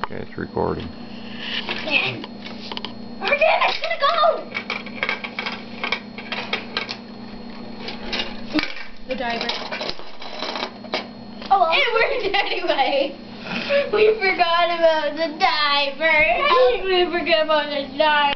Okay, it's recording. Again, it's gonna go! The diver. Oh, well. It worked anyway. We forgot about the diver. We forgot about the diver.